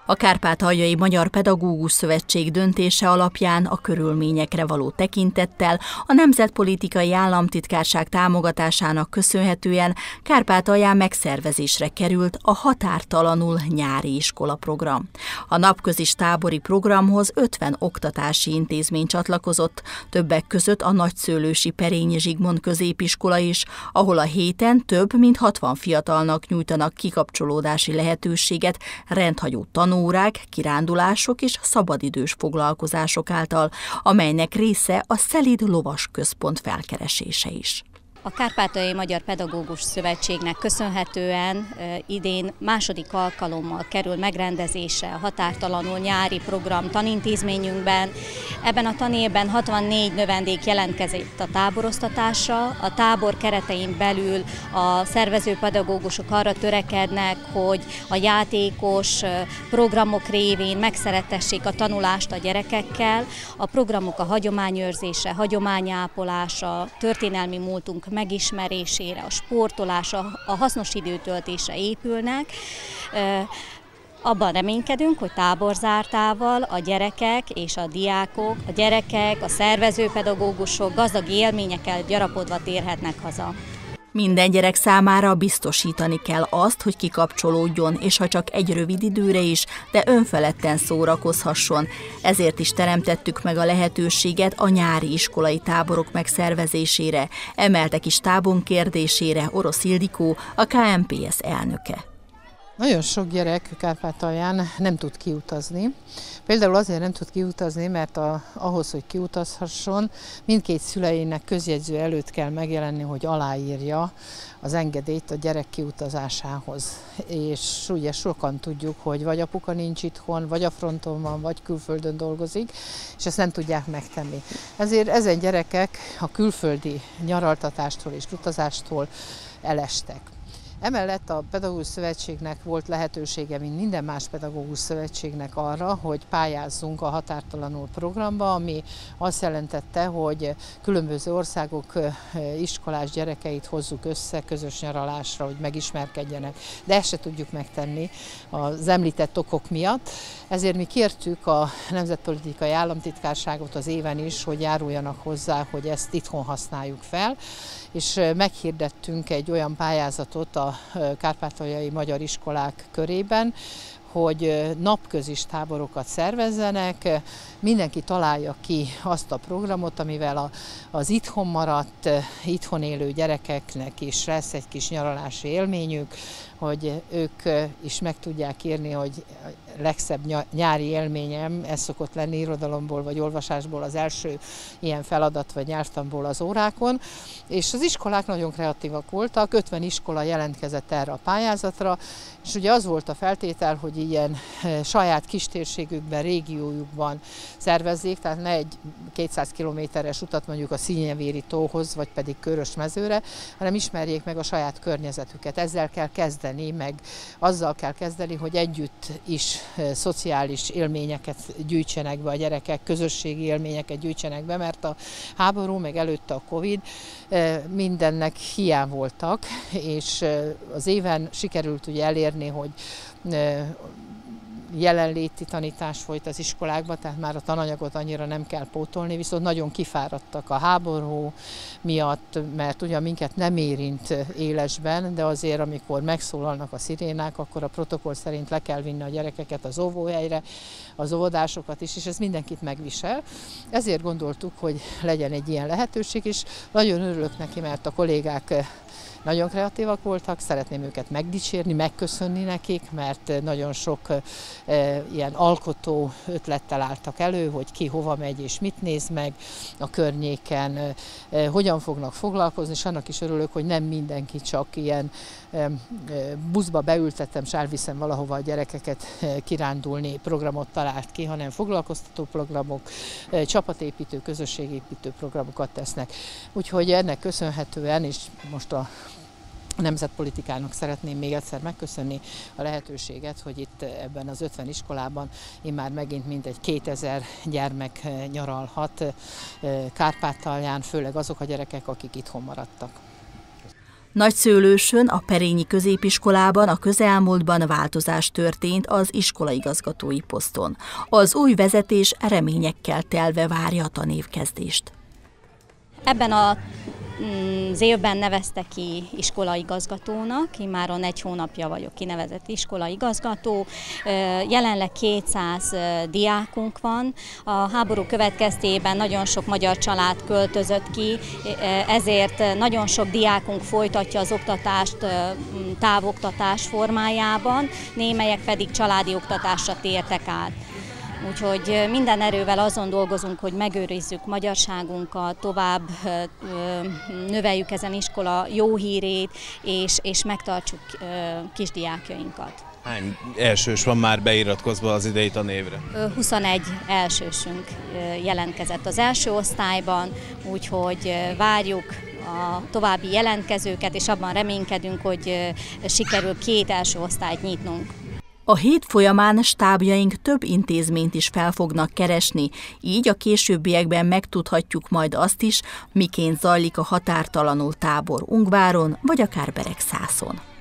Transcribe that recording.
A Kárpátaljai Magyar Pedagógus Szövetség döntése alapján a körülményekre való tekintettel a Nemzetpolitikai Államtitkárság támogatásának köszönhetően Kárpátalján megszervezésre került a Határtalanul nyári iskolaprogram. A napközis tábori programhoz 50 oktatási intézmény csatlakozott, többek között a Nagyszőlősi Perényi Zsigmond középiskola is, ahol a héten több mint 60 fiatalnak nyújtanak kikapcsolódási lehetőséget rendhagyó tanórák, kirándulások és szabadidős foglalkozások által, amelynek része a Szelíd Lovas Központ felkeresése is. A Kárpátaljai Magyar Pedagógus Szövetségnek köszönhetően idén második alkalommal kerül megrendezésre a Határtalanul nyári program tanintézményünkben. Ebben a tanévben 64 növendék jelentkezett a táboroztatásra. A tábor keretein belül a szervezőpedagógusok arra törekednek, hogy a játékos programok révén megszerettessék a tanulást a gyerekekkel. A programok a hagyományőrzésre, hagyományápolásra, történelmi múltunk megismerésére, a sportolásra, a hasznos időtöltésre épülnek. Abban reménykedünk, hogy táborzártával a gyerekek és a diákok, a gyerekek, a szervezőpedagógusok gazdag élményekkel gyarapodva térhetnek haza. Minden gyerek számára biztosítani kell azt, hogy kikapcsolódjon, és ha csak egy rövid időre is, de önfeledten szórakozhasson. Ezért is teremtettük meg a lehetőséget a nyári iskolai táborok megszervezésére, emelte ki stábunk kérdésére Orosz Ildikó, a KNPS elnöke. Nagyon sok gyerek Kárpátalján nem tud kiutazni. Például azért nem tud kiutazni, mert ahhoz, hogy kiutazhasson, mindkét szüleinek közjegyző előtt kell megjelenni, hogy aláírja az engedélyt a gyerek kiutazásához. És ugye sokan tudjuk, hogy vagy apuka nincs itthon, vagy a fronton van, vagy külföldön dolgozik, és ezt nem tudják megtenni. Ezért ezen gyerekek a külföldi nyaraltatástól és utazástól elestek. Emellett a Pedagógus Szövetségnek volt lehetősége, mint minden más pedagógus szövetségnek arra, hogy pályázzunk a Határtalanul programba, ami azt jelentette, hogy különböző országok iskolás gyerekeit hozzuk össze közös nyaralásra, hogy megismerkedjenek. De ezt se tudjuk megtenni az említett okok miatt. Ezért mi kértük a Nemzetpolitikai Államtitkárságot az éven is, hogy járuljanak hozzá, hogy ezt itthon használjuk fel, és meghirdettünk egy olyan pályázatot a kárpátaljai magyar iskolák körében, hogy napközis táborokat szervezzenek, mindenki találja ki azt a programot, amivel az itthon maradt, itthon élő gyerekeknek is lesz egy kis nyaralási élményük, hogy ők is meg tudják írni, hogy legszebb nyári élményem, ez szokott lenni irodalomból vagy olvasásból az első ilyen feladat vagy nyelvtanból az órákon, és az iskolák nagyon kreatívak voltak, 50 iskola jelentkezett erre a pályázatra, és ugye az volt a feltétel, hogy ilyen saját kistérségükben, régiójukban szervezzék, tehát ne egy 200 kilométeres utat mondjuk a Színyevéri tóhoz, vagy pedig Körösmezőre, hanem ismerjék meg a saját környezetüket. Ezzel kell kezdeni, meg azzal kell kezdeni, hogy együtt is szociális élményeket gyűjtsenek be a gyerekek, közösségi élményeket gyűjtsenek be, mert a háború, meg előtte a Covid mindennek hiány voltak, és az éven sikerült ugye elérni, hogy jelenléti tanítás folyt az iskolákban, tehát már a tananyagot annyira nem kell pótolni, viszont nagyon kifáradtak a háború miatt, mert ugyan minket nem érint élesben, de azért, amikor megszólalnak a szirénák, akkor a protokoll szerint le kell vinni a gyerekeket az óvóhelyre, az óvodásokat is, és ez mindenkit megvisel. Ezért gondoltuk, hogy legyen egy ilyen lehetőség, és nagyon örülök neki, mert a kollégák nagyon kreatívak voltak, szeretném őket megdicsérni, megköszönni nekik, mert nagyon sok ilyen alkotó ötlettel álltak elő, hogy ki hova megy és mit néz meg a környéken, hogyan fognak foglalkozni, és annak is örülök, hogy nem mindenki csak ilyen buszba beültettem, és elviszem valahova a gyerekeket kirándulni programot talált ki, hanem foglalkoztató programok, csapatépítő, közösségépítő programokat tesznek. Úgyhogy ennek köszönhetően, és most a nemzetpolitikának szeretném még egyszer megköszönni a lehetőséget, hogy itt ebben az 50 iskolában immár megint mintegy 2000 gyermek nyaralhat Kárpátalján, főleg azok a gyerekek, akik itthon maradtak. Nagyszőlősön, a Perényi középiskolában a közelmúltban változás történt az iskolaigazgatói poszton. Az új vezetés reményekkel telve várja a tanévkezdést. Ebben az évben nevezte ki iskolaigazgatónak, immáron 1 hónapja vagyok kinevezett iskolaigazgató. Jelenleg 200 diákunk van. A háború következtében nagyon sok magyar család költözött ki, ezért nagyon sok diákunk folytatja az oktatást távoktatás formájában, némelyek pedig családi oktatásra tértek át. Úgyhogy minden erővel azon dolgozunk, hogy megőrizzük magyarságunkat, tovább növeljük ezen iskola jó hírét, és megtartsuk kisdiákjainkat. Hány elsős van már beiratkozva az idei tanévre? 21 elsősünk jelentkezett az első osztályban, úgyhogy várjuk a további jelentkezőket, és abban reménykedünk, hogy sikerül 2 első osztályt nyitnunk. A hét folyamán stábjaink több intézményt is fel fognak keresni, így a későbbiekben megtudhatjuk majd azt is, miként zajlik a határtalanul tábor Ungváron vagy akár Beregszászon.